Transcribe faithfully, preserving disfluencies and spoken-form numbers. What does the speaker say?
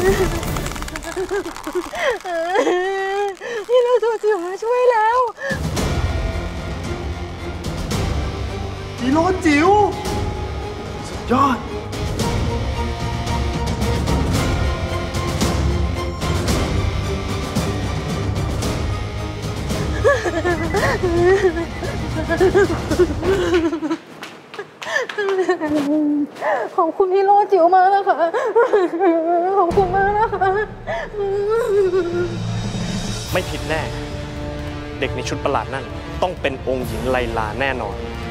ฮีโร่ตัวจิ๋วมาช่วยแล้วฮีโร่จิ๋วสุดยอดขอบคุณฮีโร่จิ๋วมากนะคะขอบคุณมากนะคะไม่ผิดแน่เด็กในชุดประหลาดนั่นต้องเป็นองค์หญิงไลลาแน่นอน